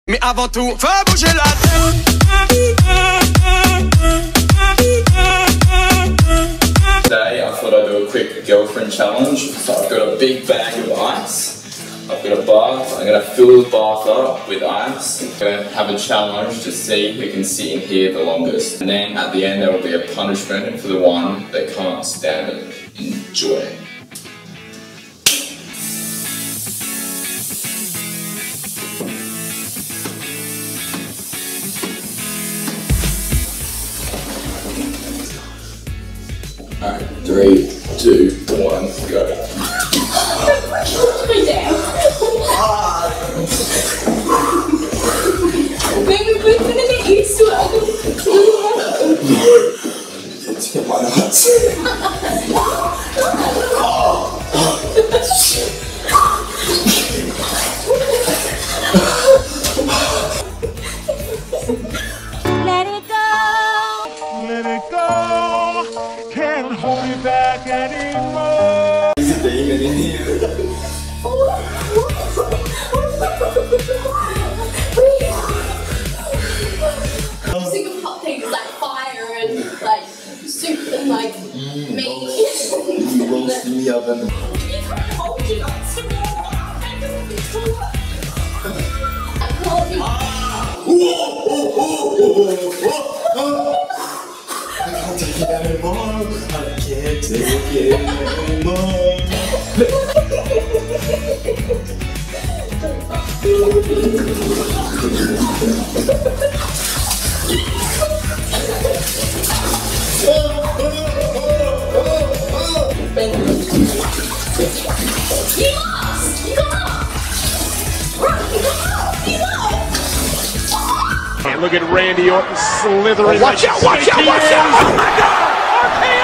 Mais avant tout, fais bouger la tête. Today I thought I'd do a quick girlfriend challenge. So I've got a big bag of ice. I've got a bath. I'm going to fill the bath up with ice. I'm going to have a challenge to see who can sit in here the longest. And then at the end there will be a punishment for the one that can't stand it. Enjoy. Alright, 3, 2, 1, go. Baby, we're gonna get used to it. It's hit my nuts. Let it go. Let it go. Can't hold it back anymore. There's a demon in here. Think of hot things like fire and like soup and like meat. You roast in the oven. You can't hold it on so I can't take it anymore. I can't take it anymore. You lost! You got up! Right, you got up! You lost! And look at Randy Orton slithering. Watch out, watch out, watch out! Oh my God!